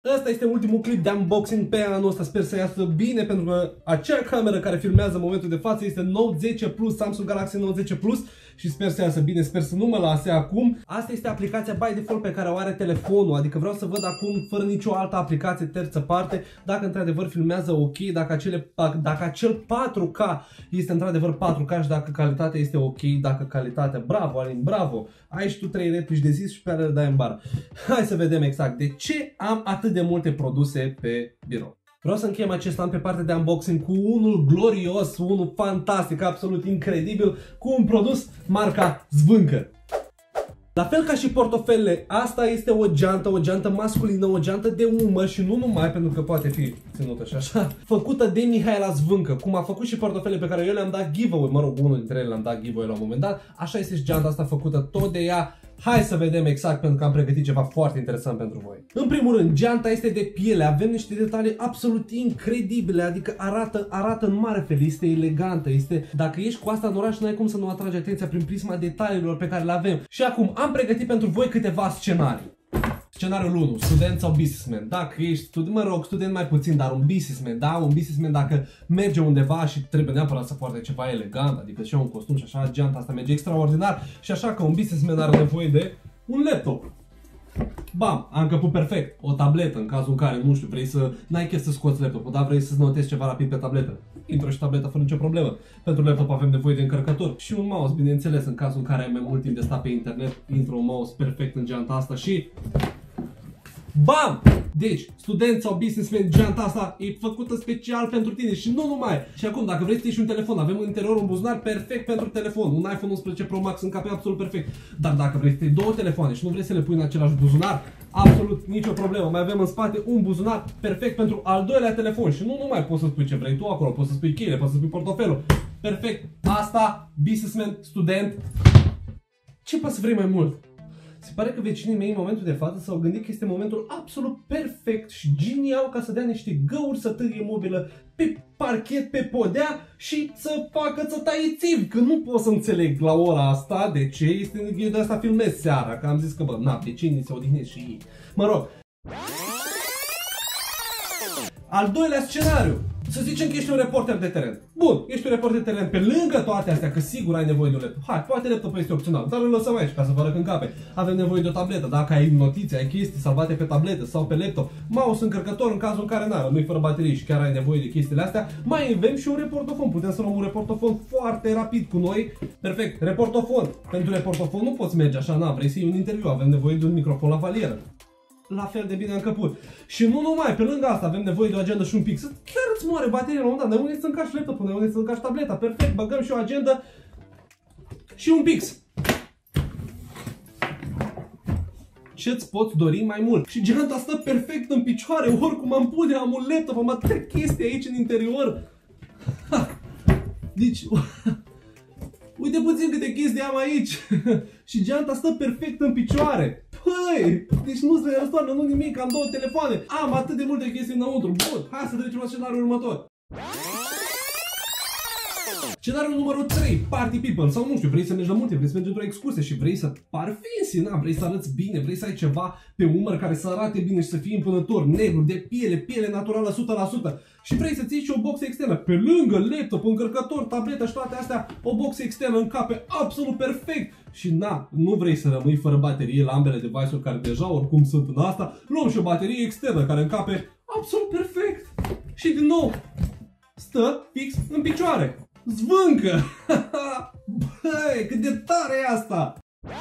Asta este ultimul clip de unboxing pe anul ăsta, sper să iasă bine, pentru că acea cameră care filmează în momentul de față este Note 10 Plus, Samsung Galaxy Note 10 Plus și sper să iasă bine, sper să nu mă lase acum. Asta este aplicația by default pe care o are telefonul, adică vreau să văd acum, fără nicio altă aplicație terță parte, dacă într-adevăr filmează ok, dacă acel 4K este într-adevăr 4K și dacă calitatea este ok, dacă calitatea, bravo Alin, bravo, ai și tu 3 replici de zis și pe ale le dai în bar. Hai să vedem exact de ce am atât de multe produse pe birou. Vreau să încheiem acest an pe partea de unboxing cu unul glorios, unul fantastic, absolut incredibil, cu un produs marca Zvâncă. La fel ca și portofelele, asta este o geantă masculină, o geantă de umăr și nu numai, pentru că poate fi ținută și așa, făcută de Mihaela Zvâncă, cum a făcut și portofelele pe care eu le-am dat giveaway, mă rog, unul dintre ele le-am dat giveaway la un moment dat, așa este și geanta asta făcută tot de ea. Hai să vedem exact, pentru că am pregătit ceva foarte interesant pentru voi. În primul rând, geanta este de piele, avem niște detalii absolut incredibile, adică arată în mare fel, este elegantă, dacă ești cu asta în oraș, n-ai cum să nu atragi atenția prin prisma detaliilor pe care le avem. Și acum, am pregătit pentru voi câteva scenarii. Scenariul 1, student sau businessman. Dacă ești student mai puțin, dar un businessman, da? Un businessman dacă merge undeva și trebuie neapărat să poarte ceva elegant, adică și un costum și așa, geanta asta merge extraordinar și așa că un businessman are nevoie de un laptop. Bam, a încăput perfect. O tabletă, în cazul în care, nu știu, vrei să n-ai chef să scoți laptopul, dar vrei să notezi ceva rapid pe tabletă. Intră și tableta fără nicio problemă. Pentru laptop avem nevoie de încărcător și un mouse, bineînțeles, în cazul în care ai mai mult timp de stat pe internet, intră un mouse perfect în geanta asta și bam! Deci, student sau businessman, geanta asta e făcută special pentru tine și nu numai. Și acum, dacă vrei să iei și un telefon, avem în interior un buzunar perfect pentru telefon. Un iPhone 11 Pro Max încape absolut perfect. Dar dacă vrei să iei două telefoane și nu vrei să le pui în același buzunar, absolut nicio problemă. Mai avem în spate un buzunar perfect pentru al doilea telefon. Și nu numai poți să spui ce vrei tu acolo, poți să spui cheile, poți să spui portofelul. Perfect. Asta, businessman, student. Ce poți să vrei mai mult? Se pare că vecinii mei în momentul de față s-au gândit că este momentul absolut perfect și genial ca să dea niște găuri să târie mobilă pe parchet, pe podea și să facă țătaie țivi, că nu pot să înțeleg la ora asta de ce, eu de asta filmez seara, că am zis că bă, na, vecinii se odihnesc și ei. Mă rog. Al doilea scenariu. Să zicem că ești un reporter de teren. Bun, ești un reporter de teren pe lângă toate astea, că sigur ai nevoie de un laptop. Hai, poate laptopul este opțional, dar îl lăsăm aici ca să vă încape. Avem nevoie de o tabletă, dacă ai notițe, ai chestii salvate pe tabletă sau pe laptop. Mouse, încărcător în cazul în care nu-i fără baterii și chiar ai nevoie de chestiile astea. Mai avem și un reportofon, putem să luăm un reportofon foarte rapid cu noi. Perfect, reportofon. Pentru reportofon nu poți merge așa, vrei să iei un interviu, avem nevoie de un microfon la valieră. La fel de bine încăput. Și nu numai, pe lângă asta avem nevoie de o agendă și un pix. Chiar îți moare bateria la un moment dat, de unde să încași laptopul, de unde să încași tableta. Perfect, băgăm și o agendă și un pix. Ce-ți poți dori mai mult? Și geanta stă perfect în picioare, oricum am pune, am un laptop, am atâtea chestii aici în interior. Deci, uite puțin câte chestii am aici. Și geanta stă perfect în picioare. Păi, deci nu se răstoarnă, nu nimic, am două telefoane. Am atât de multe chestii înăuntru. Bun, hai să trecem la scenariul următor. Scenariul numărul 3, party people, sau nu știu, vrei să mergi la munte, vrei să mergi într-o excursie și vrei să pari fancy, vrei să arăți bine, vrei să ai ceva pe umăr care să arate bine și să fie impunător, negru, de piele naturală 100%. Și vrei să ții și o boxă externă, pe lângă laptop, încărcător, tabletă și toate astea, o boxă externă încape absolut perfect. Și nu vrei să rămâi fără baterie la ambele device-uri care deja oricum sunt în asta, luăm și o baterie externă care încape absolut perfect. Și din nou, stă fix în picioare. Zvâncă! Băi, cât de tare e asta!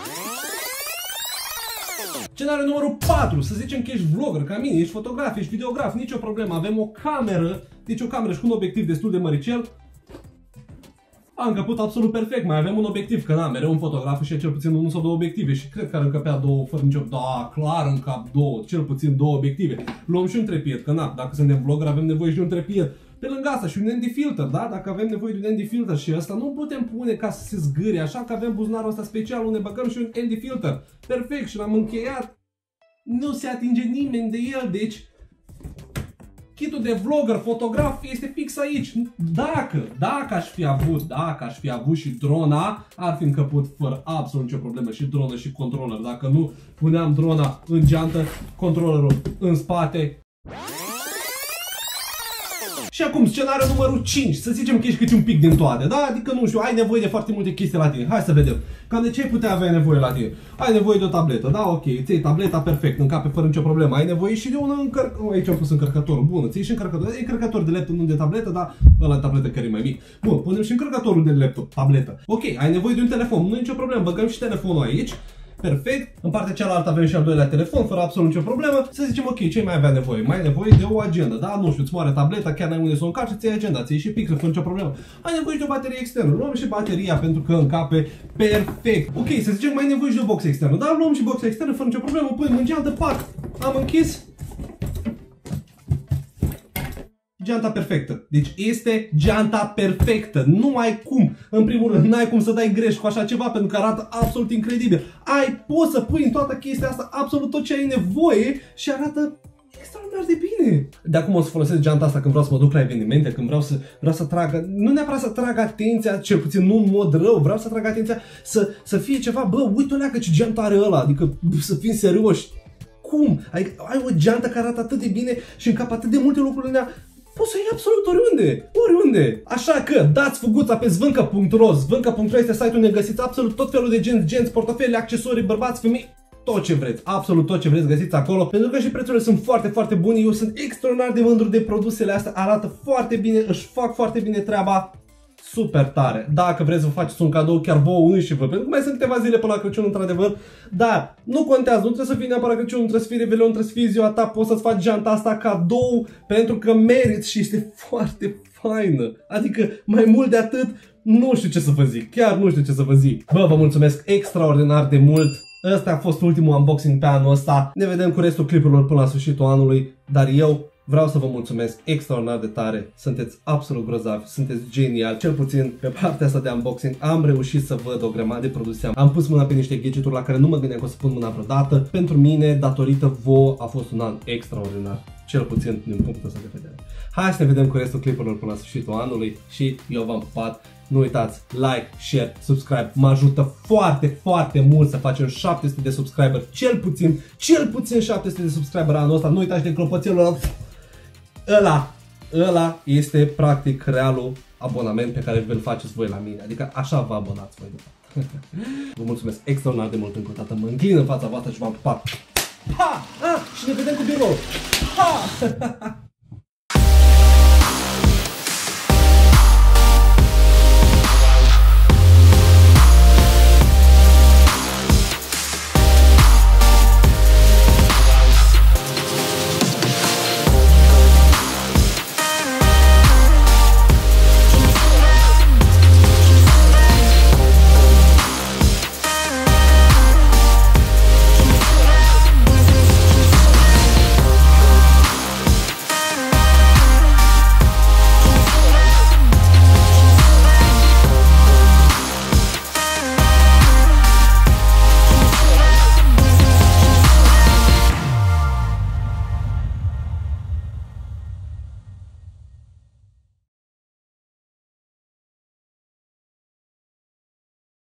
Scenariul numărul 4, să zicem că ești vlogger ca mine, ești fotograf, ești videograf, nicio problemă, avem o cameră, deci o cameră și cu un obiectiv destul de măricel. A încăput absolut perfect, mai avem un obiectiv, că mereu un fotograf și cel puțin unul sau două obiective și cred că ar încăpea două fără nicio... Da, clar încap două, cel puțin două obiective. Luăm și un trepied, că dacă suntem vlogger avem nevoie și de un trepied. Pe lângă asta și un ND filter, da? Dacă avem nevoie de un ND filter și ăsta nu putem pune ca să se zgârie, așa că avem buzunarul ăsta special unde băgăm și un ND filter. Perfect, și l-am încheiat. Nu se atinge nimeni de el, deci kitul de vlogger, fotograf este fix aici. Dacă aș fi avut și drona, ar fi încăput fără absolut nicio problemă și dronă și controller. Dacă nu, puneam drona în geantă, controllerul în spate. Și acum, scenariul numărul 5. Să zicem că ești câte un pic din toate, da? Adică, nu știu, ai nevoie de foarte multe chestii la tine. Hai să vedem. Cam de ce ai putea avea nevoie la tine? Ai nevoie de o tabletă, da? Ok, îți iei tableta, perfect, încape fără nicio problemă. Ai nevoie și de un încărcător. Aici am pus încărcătorul. Bun, îți iei și încărcătorul. E încărcător de laptop, nu de tabletă, dar ăla de tabletă care e mai mic. Bun, punem și încărcătorul de laptop, tabletă. Ok, ai nevoie de un telefon, nu e nicio problemă. Băgăm și telefonul aici. Perfect. În partea cealaltă avem și al doilea telefon, fără absolut nicio problemă. Să zicem, ok, ce mai avea nevoie? Mai ai nevoie de o agendă, da? Nu știu, îți moare tableta, chiar n-ai unde să o încarci, ți-ai agenda, ți-ai și pixel, fără nicio problemă. Ai nevoie de o baterie externă. Luăm și bateria pentru că încape perfect. Ok, să zicem, mai ai nevoie și de o box externă, da? Luăm și box externă, fără nicio problemă, punem în geantă, pac! Am închis. Geanta perfectă. Deci este geanta perfectă. Nu ai cum. În primul rând, n-ai cum să dai greș cu așa ceva pentru că arată absolut incredibil. Poți să pui în toată chestia asta absolut tot ce ai nevoie și arată extraordinar de bine. De acum o să folosesc geanta asta când vreau să mă duc la evenimente, când vreau să trag, nu neapărat să trag atenția, cel puțin nu în mod rău, vreau să trag atenția să fie ceva, bă, uite-o că ce geantă are ăla, adică să fim serioși. Cum? Ai o geantă care arată atât de bine și încap atât de multe lucruri în ea. Poți să iei absolut oriunde. Așa că dați fuguța pe zvâncă.ro. Zvâncă.ro este site-ul unde găsiți absolut tot felul de genți, portofele, accesorii, bărbați, femei, tot ce vreți, absolut tot ce vreți găsiți acolo, pentru că și prețurile sunt foarte, foarte bune. Eu sunt extraordinar de mândru de produsele astea, arată foarte bine, își fac foarte bine treaba. Super tare. Dacă vreți să vă faceți un cadou chiar vouă înșivă, pentru că mai sunt câteva zile până la Crăciun, într-adevăr, dar nu contează, nu trebuie să fie neapărat Crăciun, nu trebuie să fie Revelion, nu trebuie să fie ziua ta, poți să-ți faci geanta asta cadou pentru că meriți și este foarte faină. Adică mai mult de atât, nu știu ce să vă zic, chiar nu știu ce să vă zic. Bă, vă mulțumesc extraordinar de mult. Ăsta a fost ultimul unboxing pe anul ăsta. Ne vedem cu restul clipurilor până la sfârșitul anului, dar eu vreau să vă mulțumesc extraordinar de tare, sunteți absolut grozavi, sunteți geniali, cel puțin pe partea asta de unboxing am reușit să văd o grămadă de produse, am pus mâna pe niște gadgeturi la care nu mă gândeam că o să pun mâna vreodată, pentru mine, datorită vouă, a fost un an extraordinar, cel puțin din punctul ăsta de vedere. Hai să ne vedem cu restul clipurilor până la sfârșitul anului și eu v-am pupat. Nu uitați, like, share, subscribe, mă ajută foarte, foarte mult să facem 700 de subscriberi, cel puțin 700 de subscriberi anul ăsta, nu uitați de clopoțelul ăla este practic realul abonament pe care îl faceți voi la mine, adică așa vă abonați voi de fapt. Vă mulțumesc extraordinar de mult încă o dată, mă înclin în fața voastră și v-am pupat. Ha! Și ne vedem cu birou! Ha!